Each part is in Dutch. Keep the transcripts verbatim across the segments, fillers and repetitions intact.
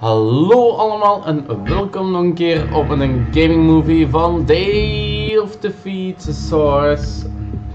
Hallo allemaal en welkom nog een keer op een gaming movie van Day of Defeat Source.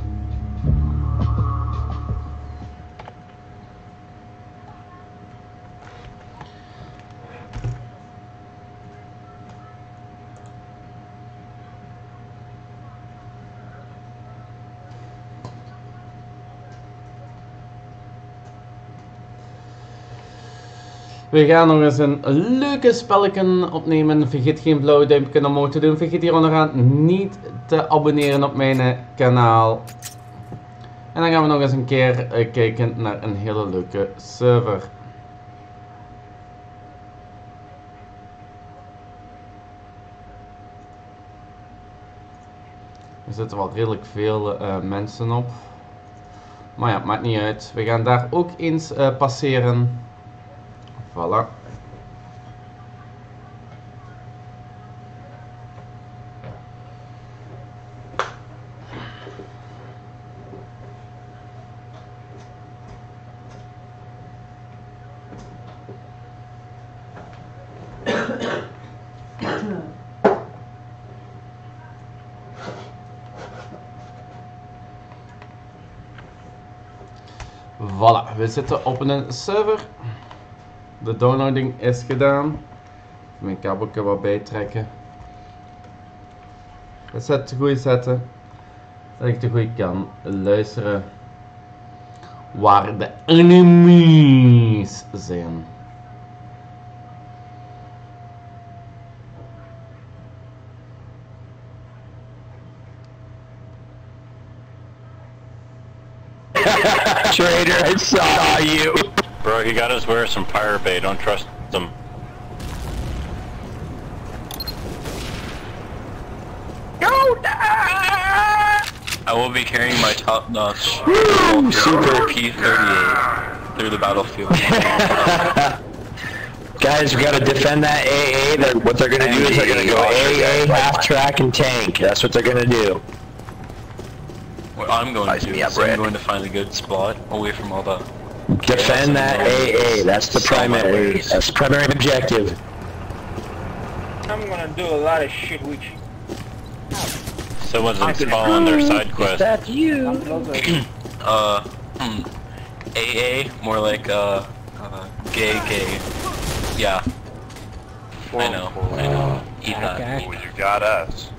We gaan nog eens een leuke spelletje opnemen. Vergeet geen blauwe duimpje omhoog te doen. Vergeet hier onderaan niet te abonneren op mijn kanaal. En dan gaan we nog eens een keer uh, kijken naar een hele leuke server. Er zitten wel redelijk veel uh, mensen op. Maar ja, maakt niet uit. We gaan daar ook eens uh, passeren. Voilà. Voilà, we zitten op een server. De downloading is gedaan. Mijn kabelje wat bijtrekken. Het zet te goed zetten. Dat ik te goed kan luisteren waar de enemies zijn. Traitor, I saw you. Bro, he got us wear some pirate bait. Don't trust them. Go! I will be carrying my top-notch Super P thirty-eight through the battlefield. Guys, we gotta defend that A A. They're, what they're gonna do is they're gonna go A A, half track, and tank. That's what they're gonna do. What I'm going to do is I'm going to find a good spot away from all the... Defend that A A. That's the primary. That's the primary objective. I'm gonna do a lot of shit with you. Someone's installing their side quest. That's you. uh, hmm. A A, more like, uh, uh, gay gay. Yeah. I know, I know. Eat that. Well, you got us.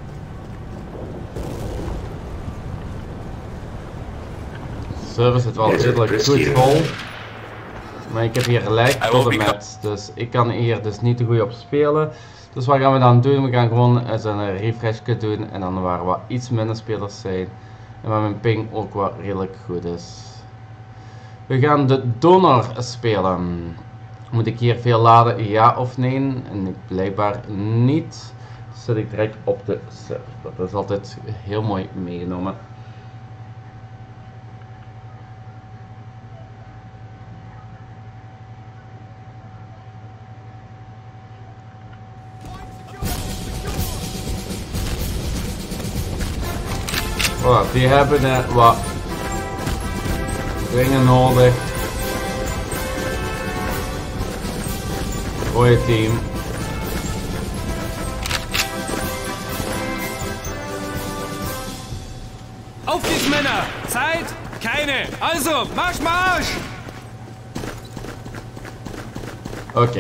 De server zit wel redelijk goed vol. Maar ik heb hier gelijk tot de match. Dus ik kan hier dus niet te goed op spelen. Dus wat gaan we dan doen? We gaan gewoon eens een refresh doen. En dan waar wat iets minder spelers zijn. En waar mijn ping ook wat redelijk goed is. We gaan de donor spelen. Moet ik hier veel laden? Ja of nee? En blijkbaar niet. Dus zet ik direct op de server. Dat is altijd heel mooi meegenomen. Voilà, die hebben uh, wat dingen nodig. Goeie team. Auf geht's, Männer! Zeit? Keine! Also, Marsch, Marsch! Oké. Okay.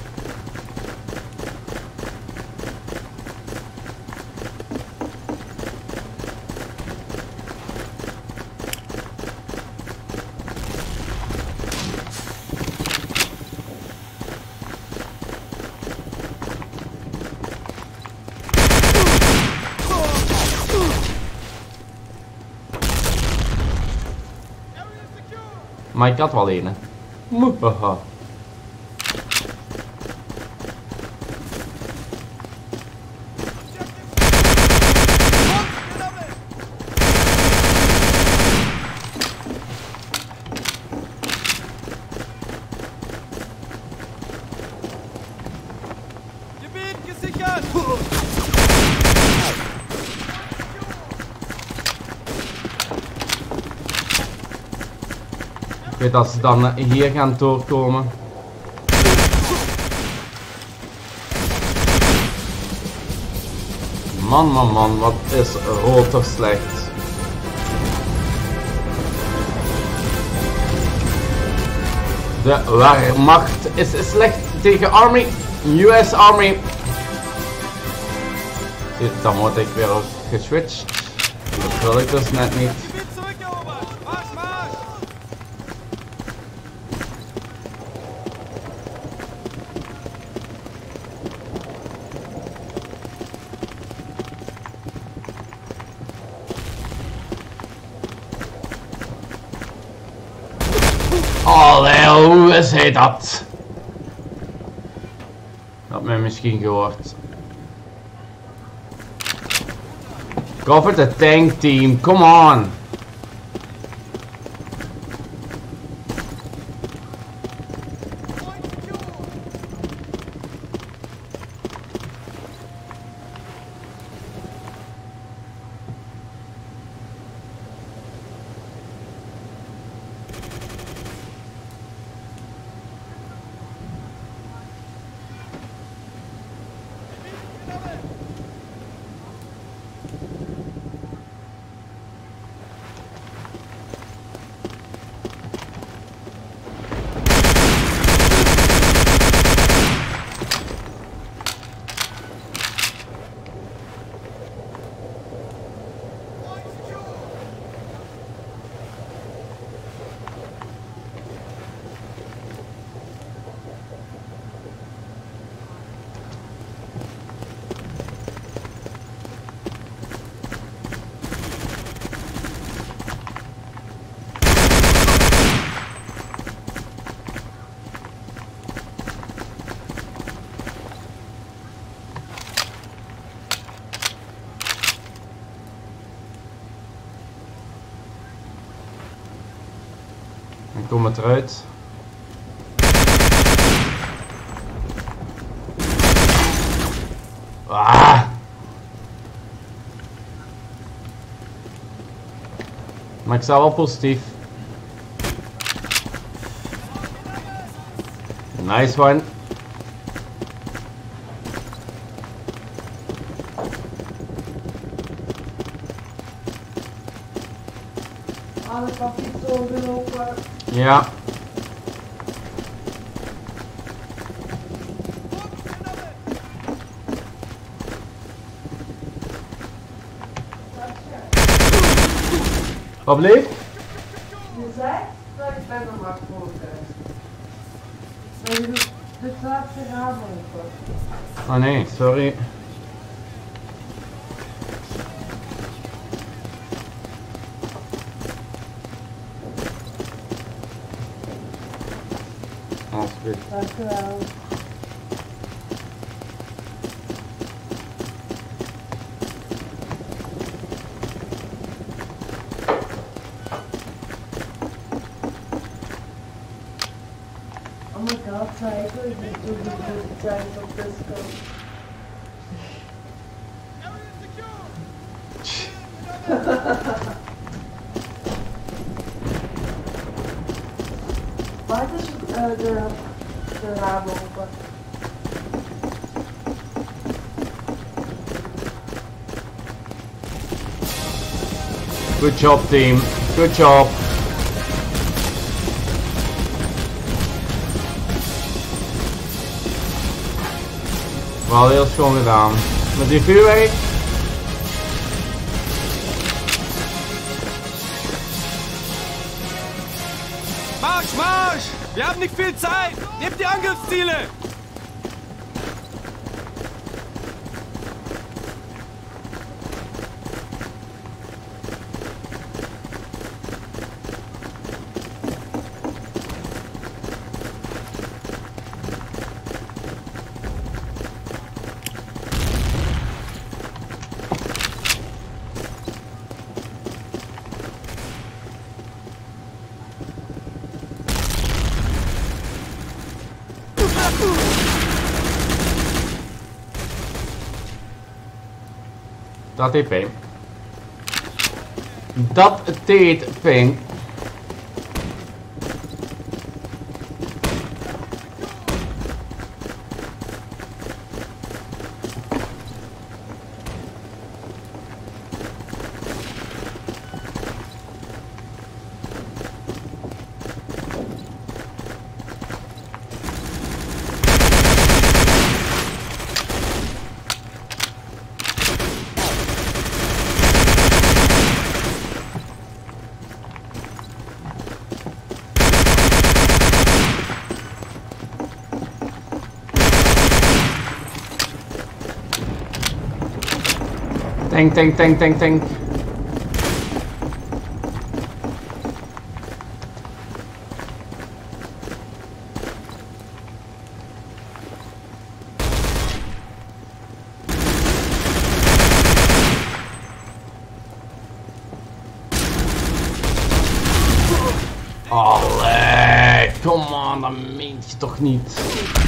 Maar ik had wel een. Haha. Gebiet gesichert! Ik weet dat ze dan hier gaan doorkomen. Man, man, man, wat is rood toch slecht. De Wehrmacht is slecht tegen Army. U S Army. Zit, dan word ik weer ook geswitcht. Dat wil ik dus net niet. Allee, hoe is hij dat? Had mij misschien gehoord. Cover the tank team, come on! En kom het eruit. Ah. Maar ik sta wel positief. Nice one. Alle kapitolen lopen. Ja. Wat bleef? Je zei dat ik ben nog maar voor je doet de laatste raam open. Oh nee, sorry. Alsjeblieft. Dankjewel. Oh my god, zei ik wil niet doen de tijd op Disco. Waar is uh, de, de raam open? Good job team, good job. Wel heel schoon gedaan. Met die vuurwerk. Marsch, Marsch! Wir haben nicht viel Zeit! Nehmt die Angriffsziele! Dat deed pijn. Dat deed pijn. Tank, tank, tank, tank, tank. Allee, come on, dat meent je toch niet.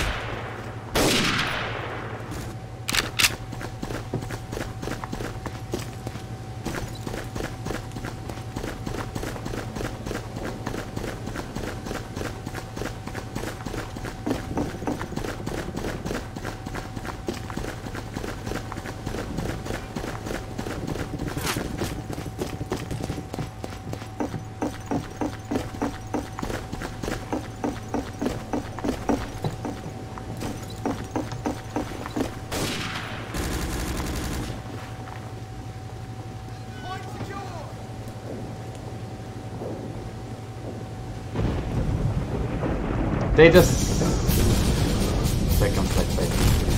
They just second flight fight.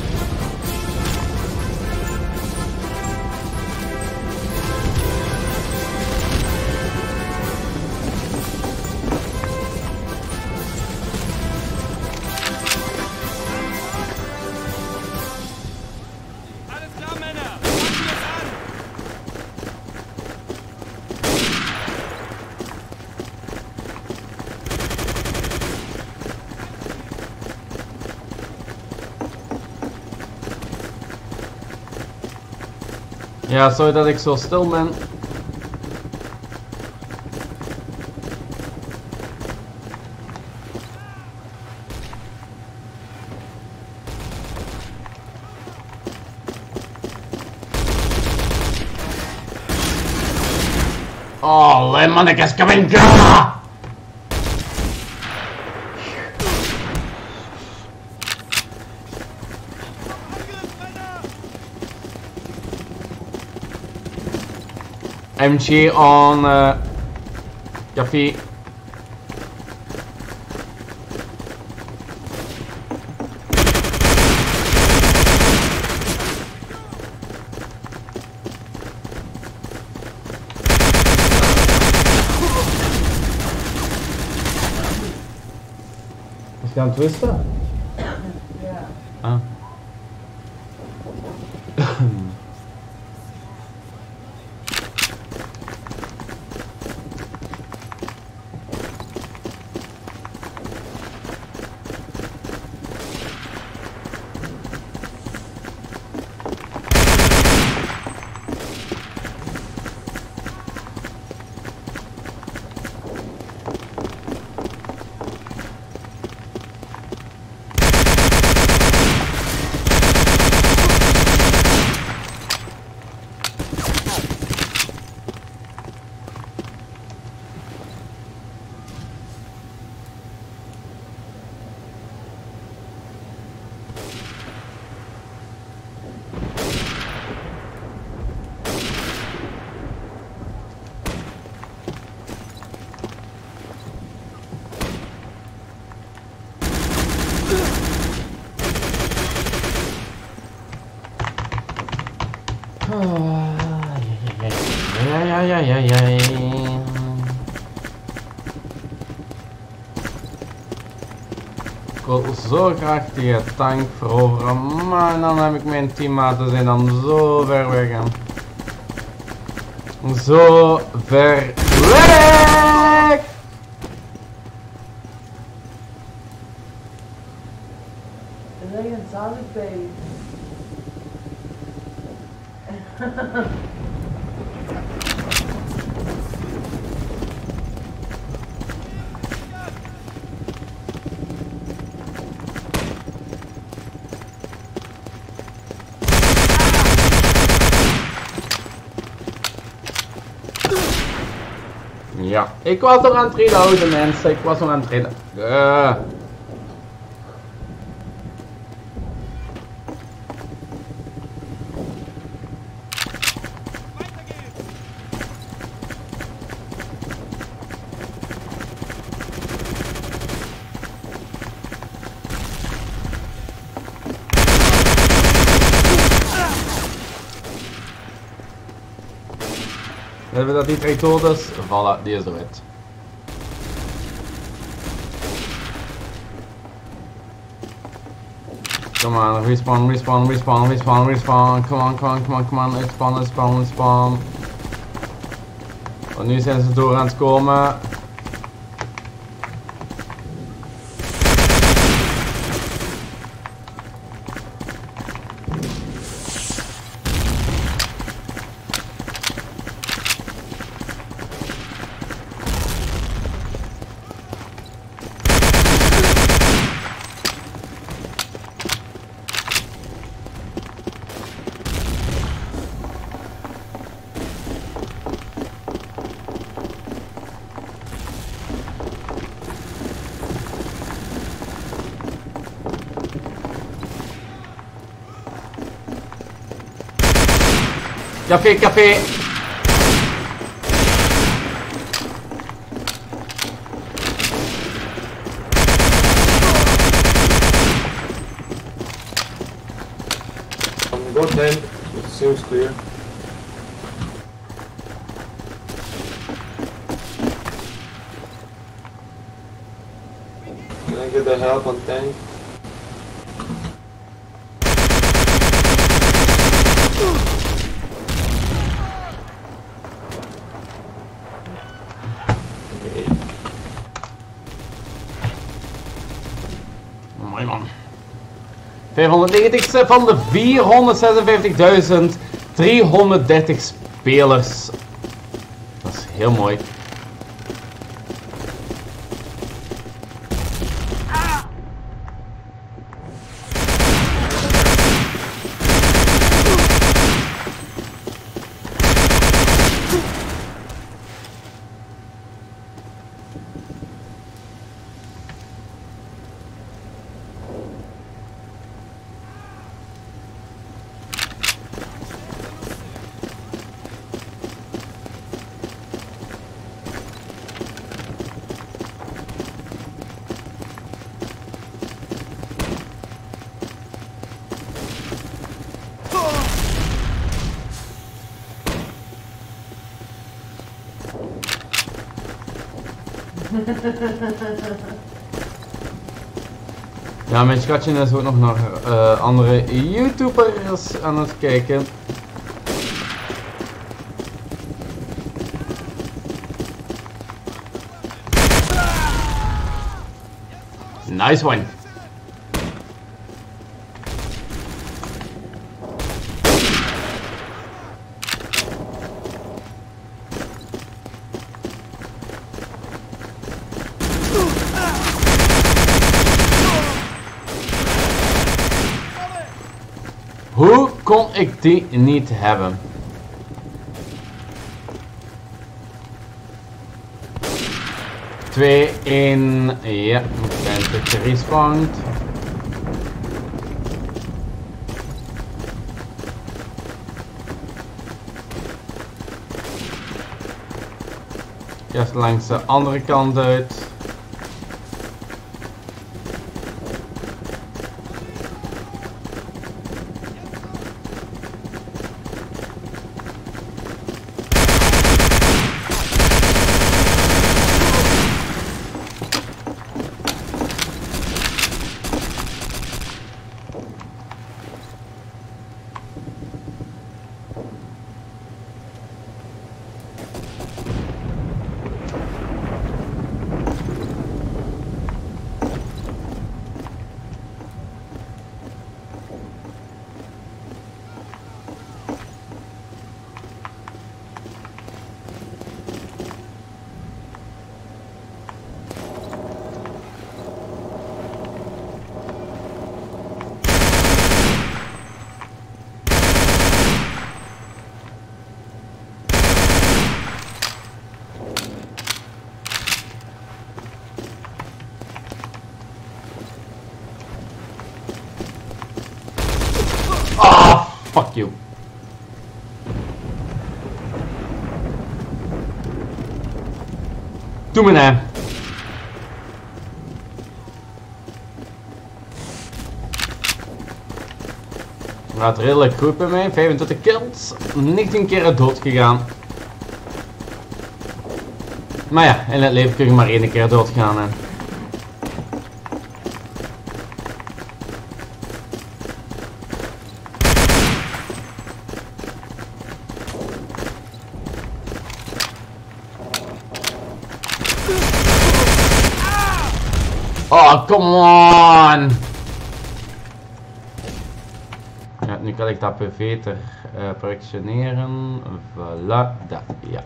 Alles klar, Männer! Fangen wir es an! Ja, sorry dat ik zo stil ben. Oh, lemannekes, kom in, ga! M G on uh, Jaffy. Is je aan het twisten? Ja. Ah. Ja, ja, ja, ja, ja, ja. Ik wil zo graag die tank veroveren, maar dan heb ik mijn teammaten zijn dan zo ver weg. Hè. Zo ver weg! Er is een zalig bij. Ja, ik was nog aan het reloaden mensen, ik was nog aan het reloaden. Uh. Hebben we dat die direct dood is? Voilà, die is eruit. Come on, respawn, respawn, respawn, respawn, respawn. Come on, come on, come on, come on. Respawn, respawn, respawn. Want nu zijn ze door aan het komen. Café, café! Um, go then, it seems clear. Can I get the help on tank? Mooi man. vijfhonderdnegentigste van de vierhonderdzesenvijftigduizend driehonderddertig spelers. Dat is heel mooi. Ja, mijn schatje is ook nog naar uh, andere YouTubers aan het kijken. Nice one. Hoe kon ik die niet hebben? twee, één, ja, ik ben een beetje respawned. Eerst langs de andere kant uit. Ah, fuck you. Doe me nou. Gaat redelijk goed bij mij. vijfentwintig kills. negentien keer dood gegaan. Maar ja, in het leven kun je maar één keer doodgaan. Hè. Oh, come on! Ja, nu kan ik dat beter uh, projectioneren. Voilà, dat, ja.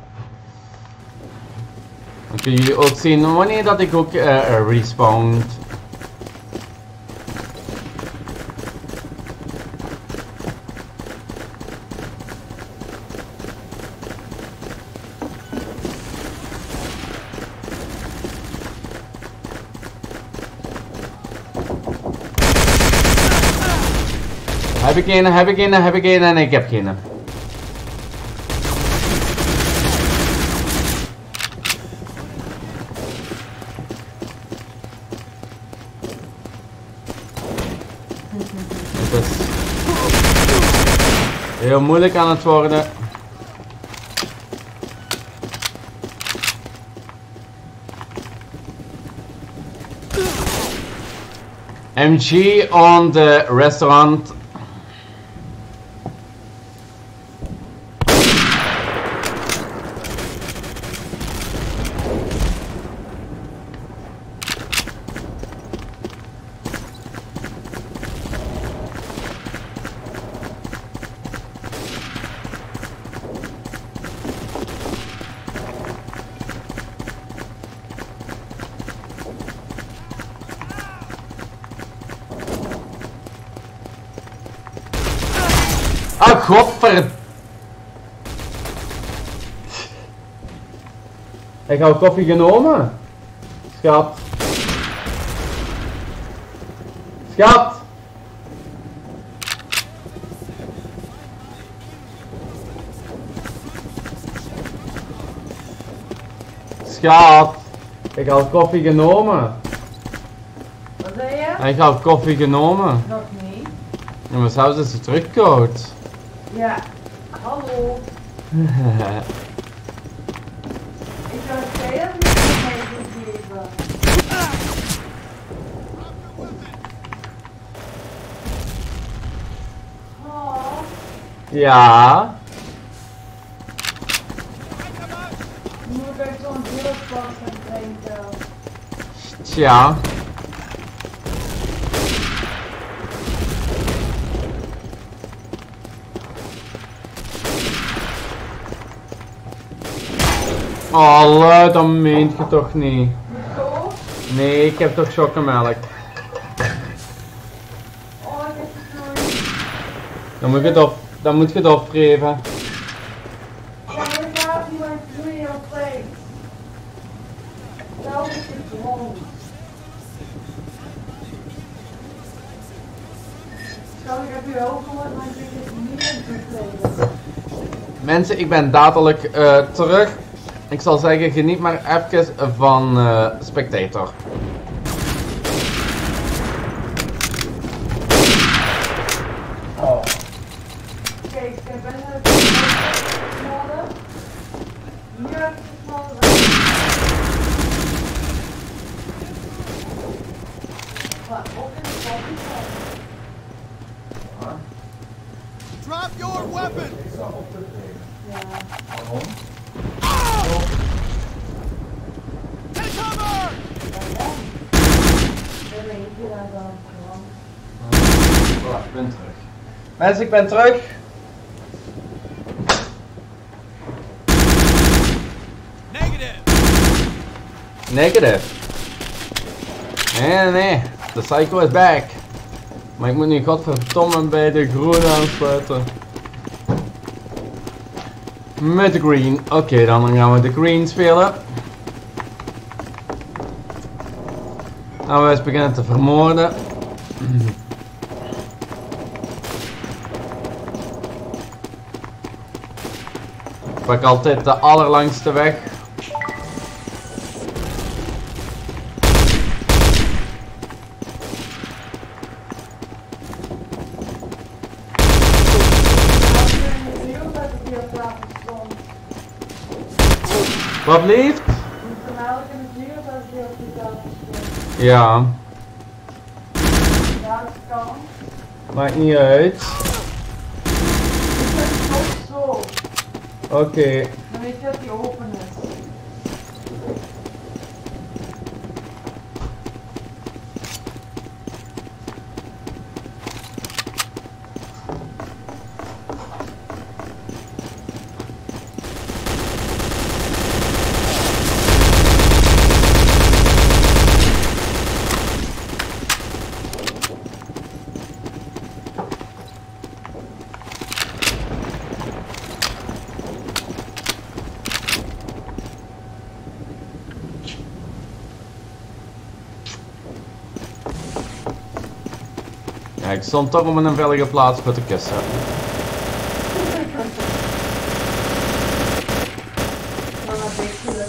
Dan kun je ook zien wanneer dat ik ook uh, respawn. Heb ik een, heb ik een, heb ik een en ik heb geen. Het is heel moeilijk aan het worden. M G on the restaurant. Ah, godver... Ik heb koffie genomen. Schat. Schat. Schat. Ik heb koffie genomen. Wat zei je? Ik heb koffie genomen. Nog niet. Ja, maar zelfs is het terugkoud. Ja, hallo. Ik zou het zelf niet meer geven. Oh, Ja. je moet echt zo'n heel pas gaan drinken. Tja. Oh, dat meent je toch niet. Zo? Nee, ik heb toch chocomelk. Oh, ik heb het nooit. Dan moet je het op, dan moet je het opgeven. Ja, maar ik laat die mijn vloeien op vlees. Zelf is het gewoon. Zal ik heb je ook gehoord, maar ik denk het niet in te vlees. Mensen, ik ben dadelijk uh, terug. Ik zal zeggen, geniet maar even van uh, Spectator. Oh. Kijk, ik ben het gesmolten. Hier heb ik gesmolten. Maar ook in de koffie. Drop your weapon! Ja. Take cover! Dan weet je dat dan gewoon. Voilà, ik ben terug. Mensen, ik ben terug. Negative! Negative. Nee, nee, nee. De psycho is back. Maar ik moet nu godverdomme bij de groene aansluiten. Met de green. Oké, okay, dan gaan we de green spelen. Nou, we eens beginnen te vermoorden. Ik pak altijd de allerlangste weg. Wat lief? Ja. Ja, het kan. Maakt niet uit. Ik zet het zo. Oké. Okay. Dan weet je dat die open is. Ja, ik stond toch op een veilige plaats voor de kist. Hè. Dan heb ik geluk.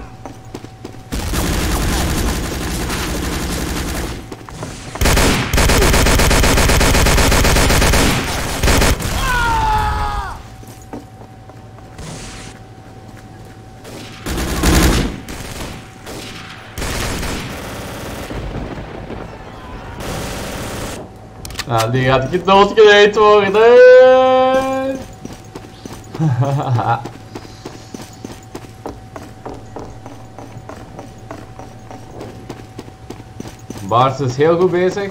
Nou, die gaat ik doodgereden worden. Bart is heel goed bezig.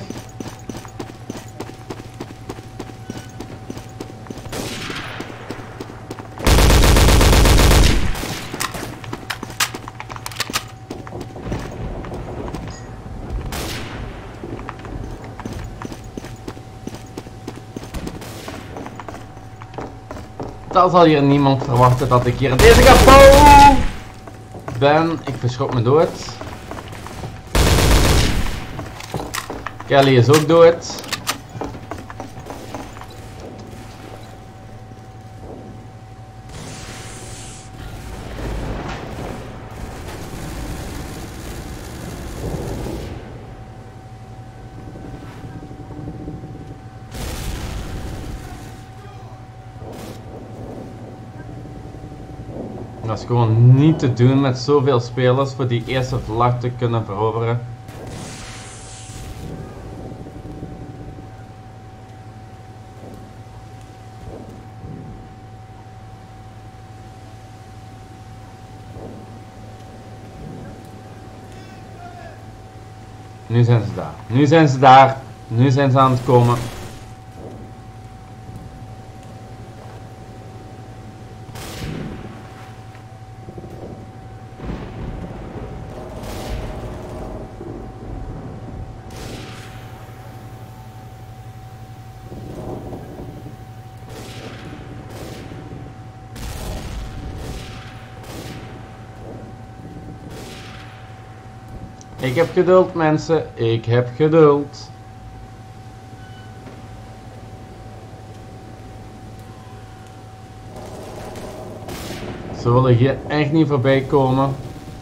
Dat zal hier niemand verwachten dat ik hier in deze kapot ben. Ik verschrok me dood. Kelly is ook dood. Dat is gewoon niet te doen met zoveel spelers voor die eerste vlag te kunnen veroveren. Nu zijn ze daar. Nu zijn ze daar. Nu zijn ze aan het komen. Ik heb geduld, mensen. Ik heb geduld. Ze willen hier echt niet voorbij komen.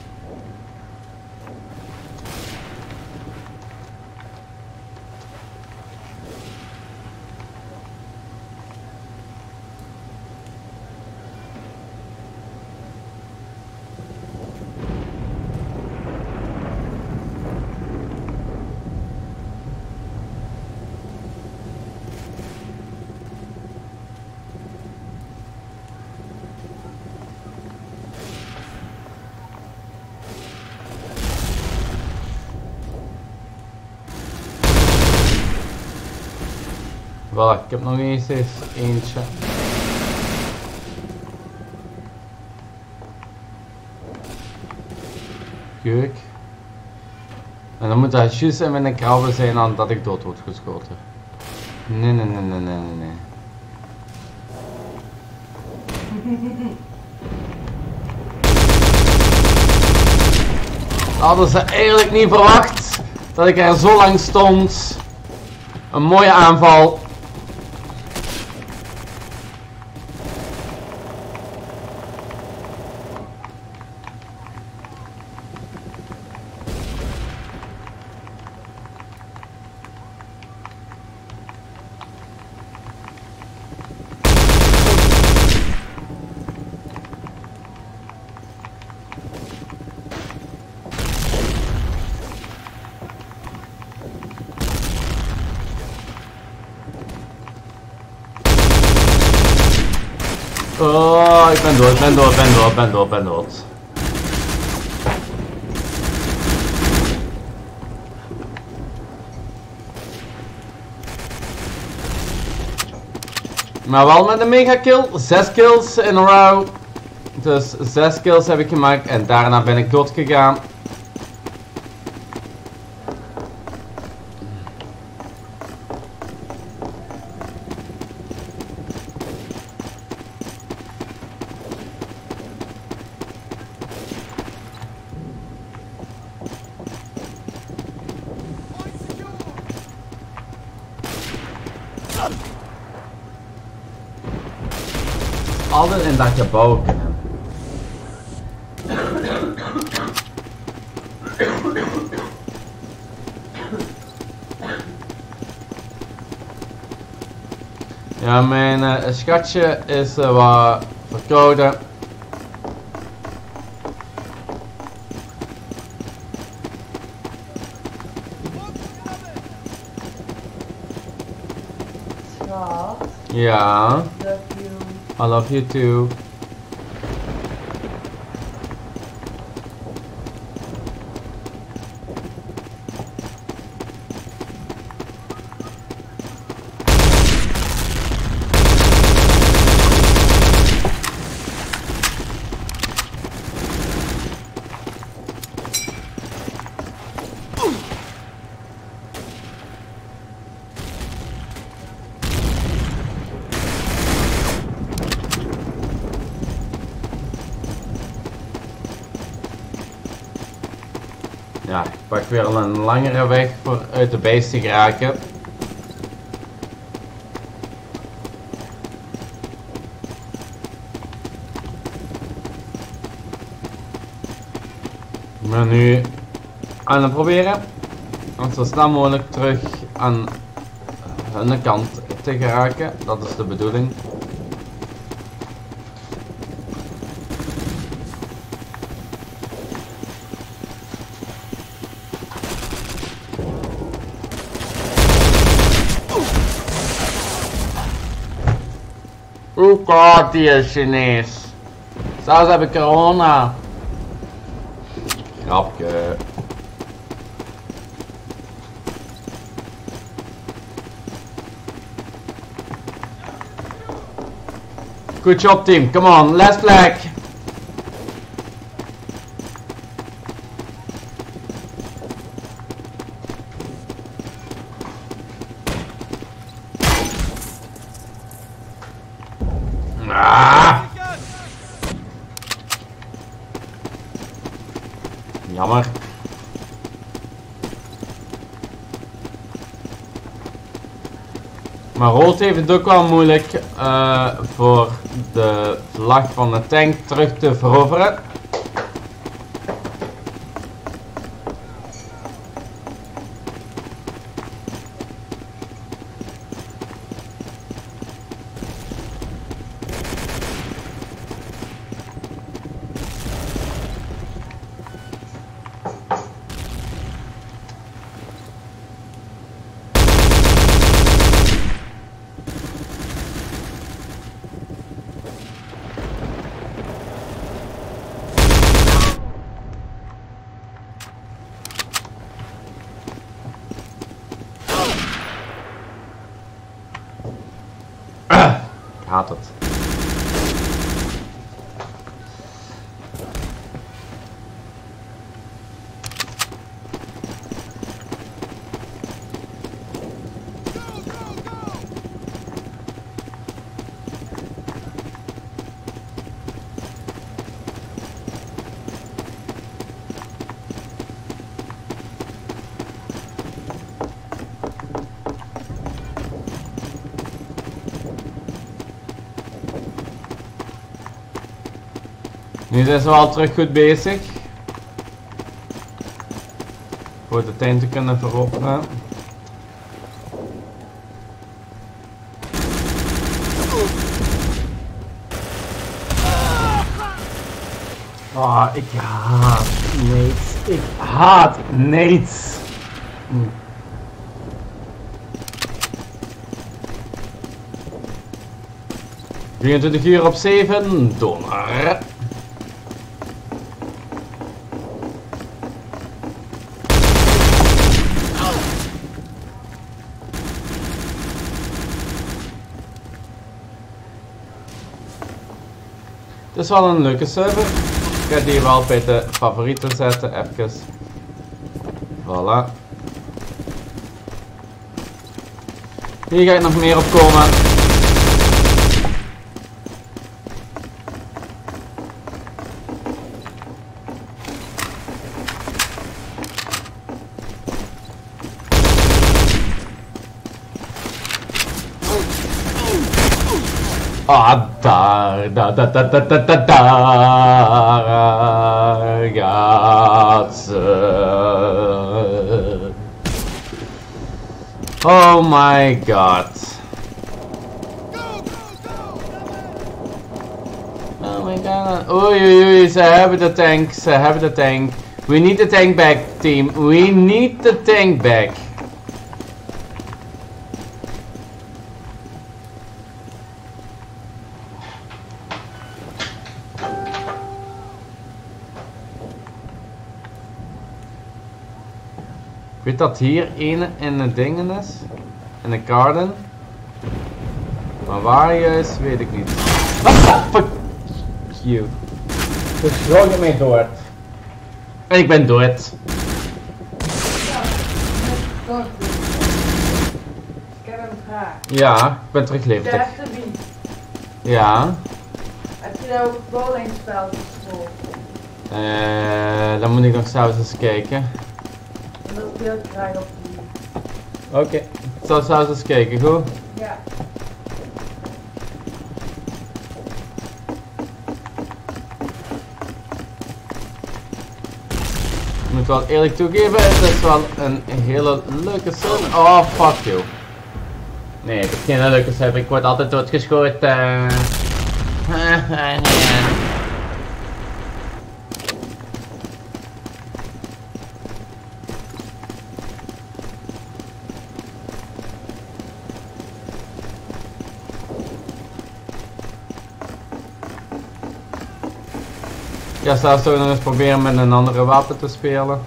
Voilà, ik heb nog eens eentje. Kijk. En dan moet dat juist in mijn krabben zijn aan dat ik dood word geschoten. Nee, nee, nee, nee, nee, nee. Hadden ze eigenlijk niet verwacht dat ik er zo lang stond. Een mooie aanval. Oh, ik ben dood, ben dood, ben dood, ben dood, ben dood. Maar wel met een mega kill, zes kills in a row. Dus zes kills heb ik gemaakt en daarna ben ik dood gegaan. Altijd in dat gebouw. Ja, mijn uh, schatje is uh, wat verkouden. Schat. Ja. Love you. I love you too. Ja, ik pak weer een langere weg voor uit de base te geraken. Ik ben nu aan het proberen om zo snel mogelijk terug aan hun kant te geraken. Dat is de bedoeling. Hoe gaat die Chinees? Zelfs heb ik corona. Grapje. Good job team, come on, last flag. Ah. Jammer. Maar rood heeft het ook wel moeilijk uh, voor de vlag van de tank terug te veroveren. Ik haat het. Nu zijn ze wel terug goed bezig. Voor de tuin te kunnen veroveren. Oh, ik haat niets. Ik haat niets. Hm. drieëntwintig uur op zeven, door maar. Het is wel een leuke server. Ik ga die wel bij de favorieten zetten, even. Voilà. Hier ga ik nog meer op komen. Ah, daar, daar, daar, daar, daar, daar, daar, daar gaat ze. Oh my god. Oh my god. Oei, oei, oei, ze hebben de tank, ze hebben de tank. We need the tank back, team. We need the tank back. Ik weet dat hier een in de dingen is. In de garden. Maar waar juist weet ik niet. Ah, fuck you. Dus schrok je mij dood. En ik ben dood. Ja, ik heb een vraag. Ja, ik ben terug levendig. Derde wie? Ja. Heb je daar ook bowlingspel gespeeld? Eh, dan moet ik nog zelfs eens kijken. En dat speel ik graag op die. Oké, okay. Ik zal zelfs eens kijken, goed? Ja. Ik moet wel eerlijk toegeven, het is wel een hele leuke server. Oh, fuck you. Nee, het is geen leuke server, ik word altijd doodgeschoten. Ja, zelfs toch nog eens proberen met een andere wapen te spelen.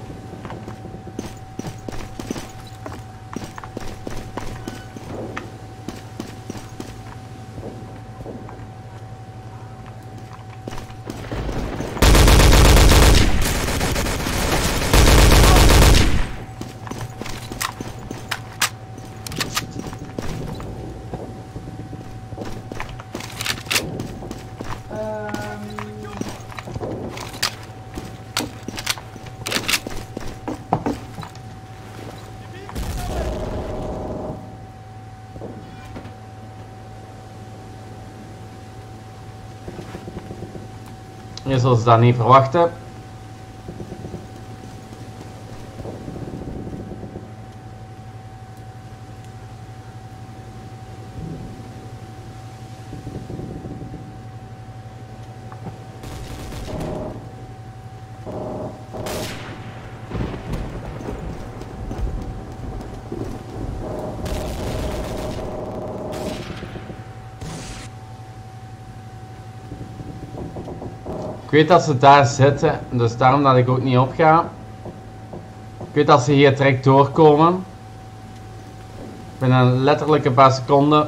Je zult ze dat niet verwachten. Ik weet dat ze daar zitten, dus daarom dat ik ook niet opga. Ik weet dat ze hier direct doorkomen. Binnen letterlijk een paar seconden.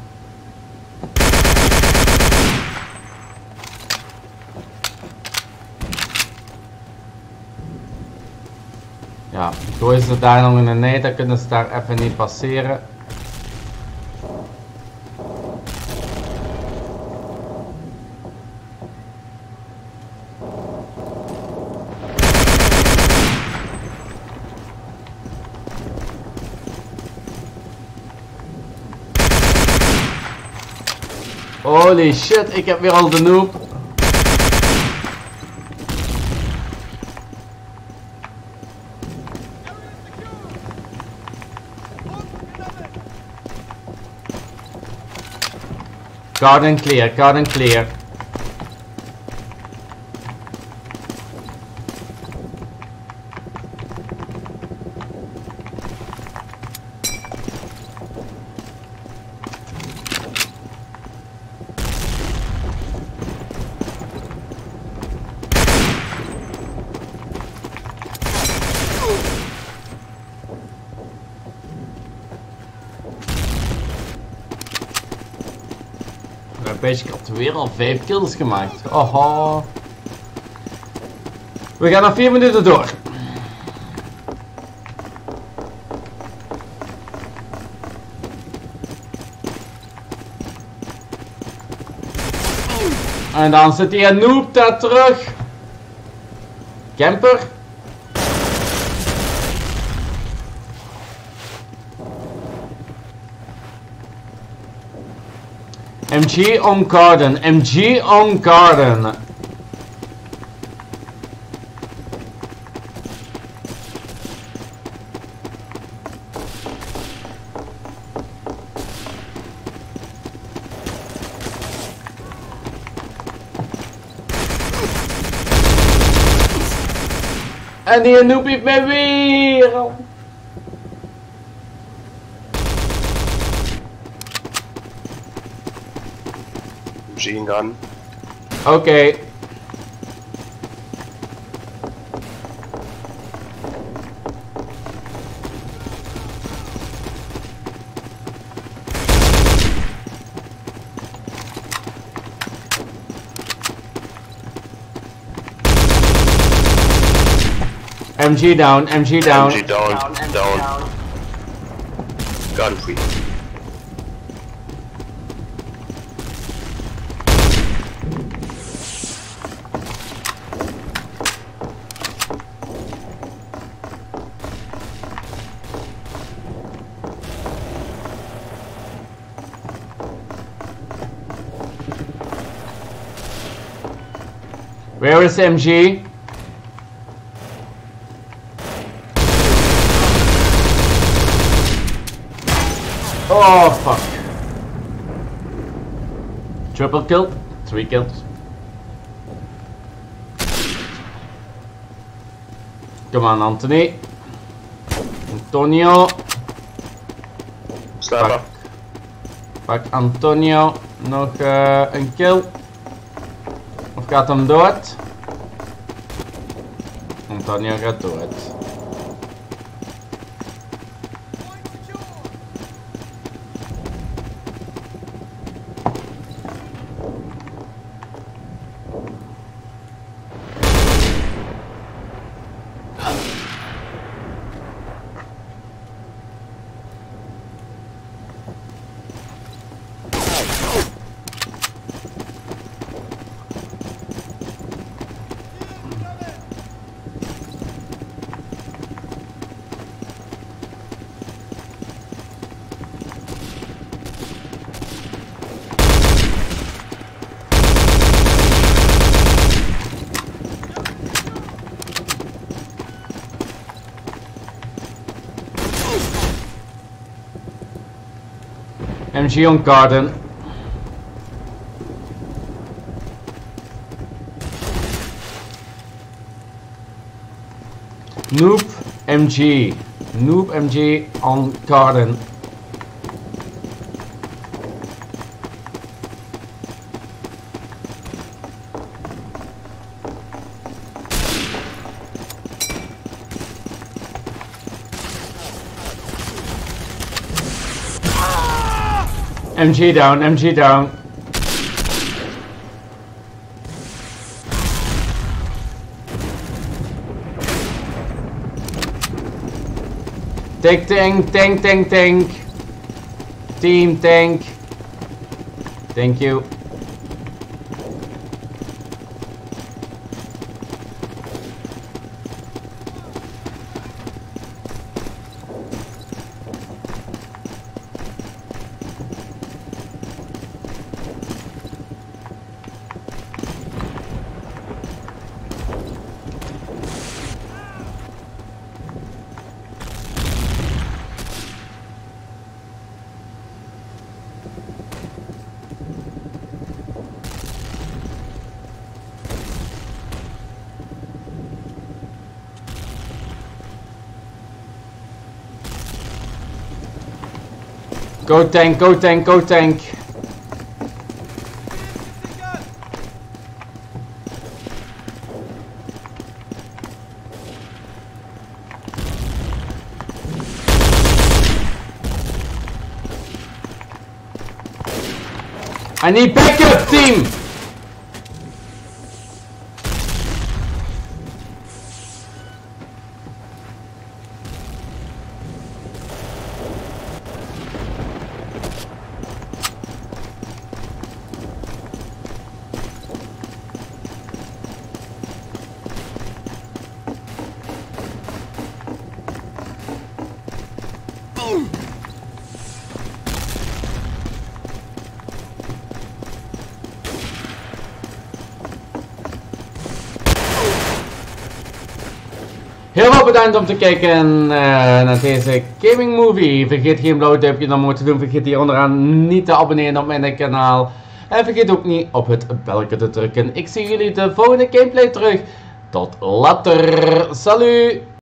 Ja, gooien ze daar nog in de nee, dan kunnen ze daar even niet passeren. Holy shit, ik heb weer al de noob. Garden clear, garden clear. Mijn beetje had weer al vijf kills gemaakt. Oho. We gaan nog vier minuten door. En dan zit die noob daar terug. Camper. M G on garden. M G on garden. En die noob heeft mij weer. Machine gun. Oké. Okay. M G down, M G down. M G down, down. down. down. Gun free. Where is M G? Oh fuck. Triple kill, three kills. Come on Anthony. Antonio. Slapen. Pak, pak Antonio. Nog uh, een kill. Of gaat hem dood? Antonio gaat dood. M G on garden. Noob M G. Noob M G on garden. M G down, M G down. Tank, tank, tank, tank, tank. Team tank. Thank you. Go tank, go tank, go tank. I need backup, team! Heel veel bedankt om te kijken uh, naar deze gaming movie. Vergeet geen blauw duimpje naar omhoog te doen. Vergeet hier onderaan niet te abonneren op mijn kanaal. En vergeet ook niet op het belletje te drukken. Ik zie jullie de volgende gameplay terug. Tot later. Salut!